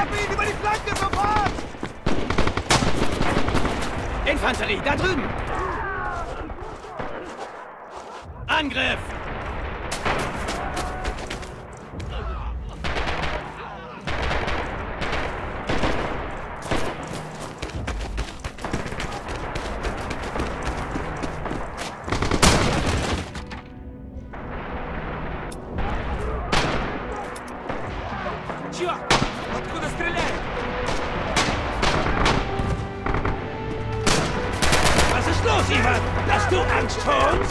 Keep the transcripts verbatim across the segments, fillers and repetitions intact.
Treffen ihn über die Flanke, sofort! Infanterie, da drüben! Angriff! Откуда стреляют? Was ist los, Ivan? Hast du Angst vor uns?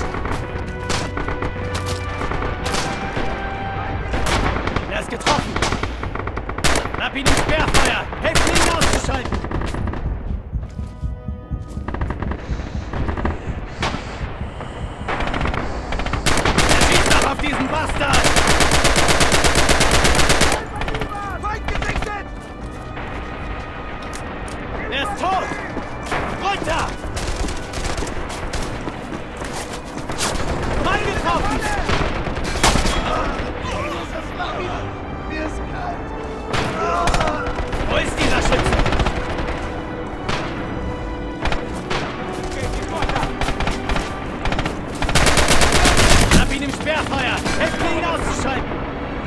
Er ist getroffen. Hab ihn im Sperrfeuer. Helft mir, ihn auszuschalten. Er schießt doch auf diesen Bastard. Er ist tot! Runter! Mann getroffen! Mir ist kalt! Wo ist dieser Schütze? Hab ihn im Sperrfeuer! Helft mir, ihn auszuschalten!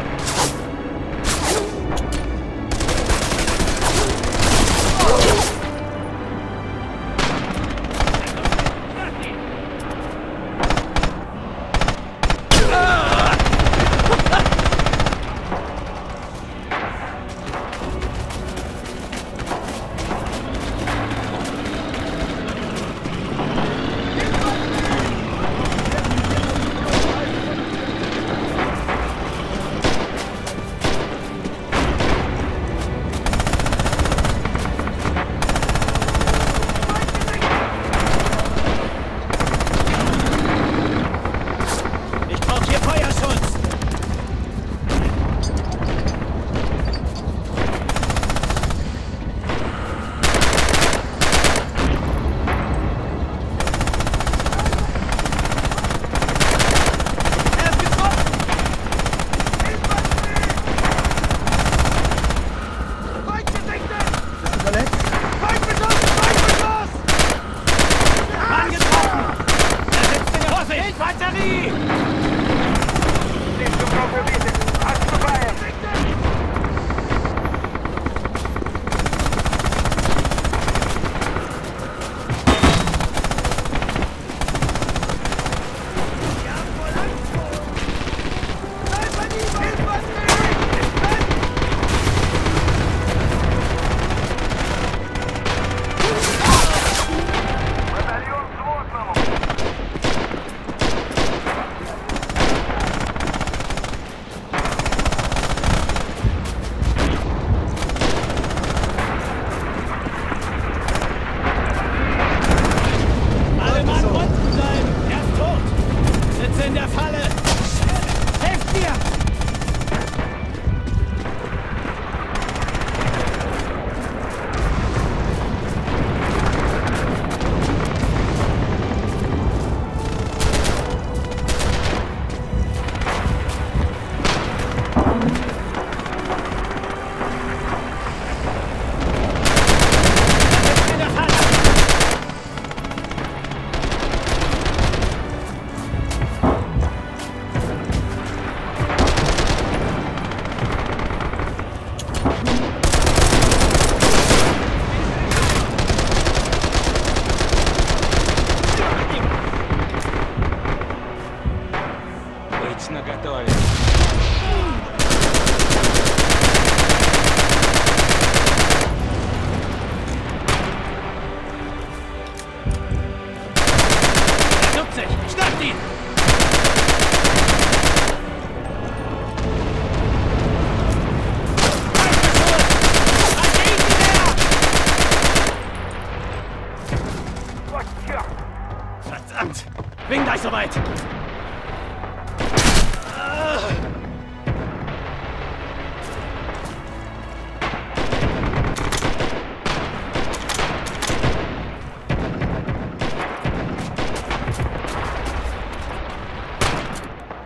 Bin gleich soweit.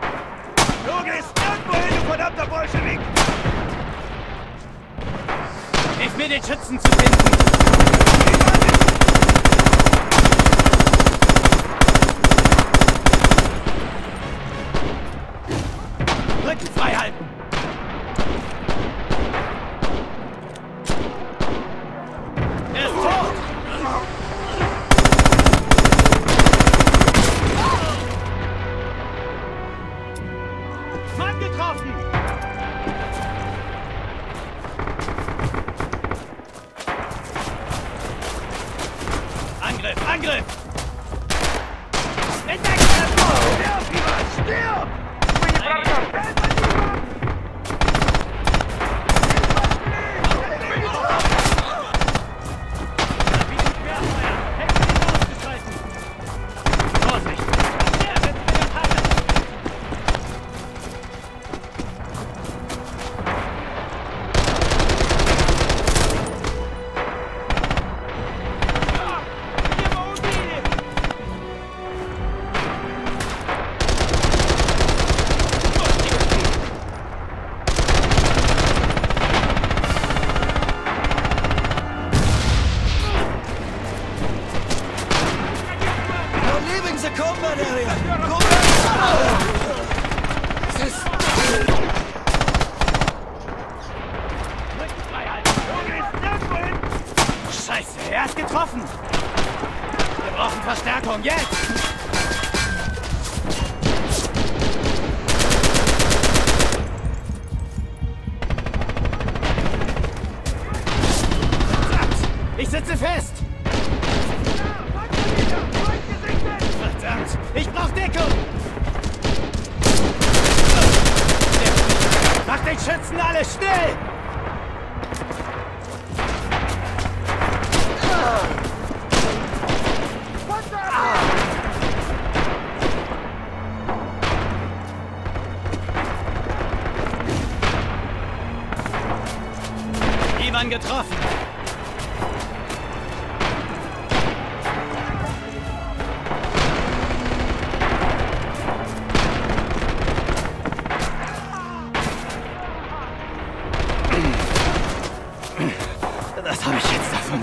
Du gehst irgendwo hin, du verdammter Bolschewik! den Schützen zu finden! Rücken frei halten! Er ist tot! Mann getroffen! Angriff! Angriff! Entdeckt! Stirb, Ivan! Stirb! Scheiße, er ist getroffen! Wir brauchen Verstärkung, jetzt! Verdammt! Ich sitze fest! Verdammt! Ich brauche Deckung! Macht den Schützen alle schnell! Ivan getroffen. Das habe ich jetzt davon.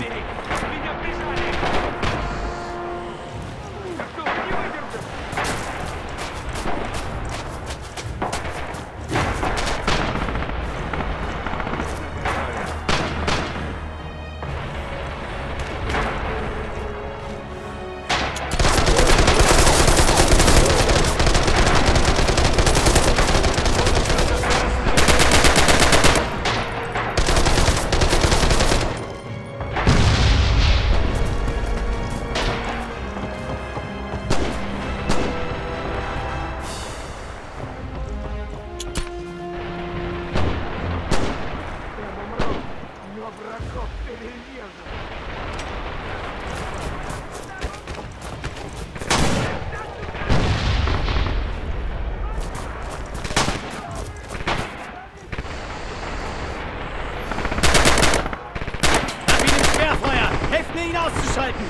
Ihn auszuschalten!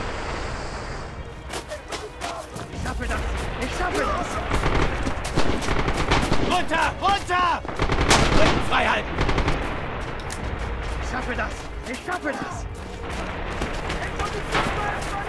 Ich schaffe das! Ich schaffe das! Runter! Runter! Rücken frei halten! Ich schaffe das! Ich schaffe das!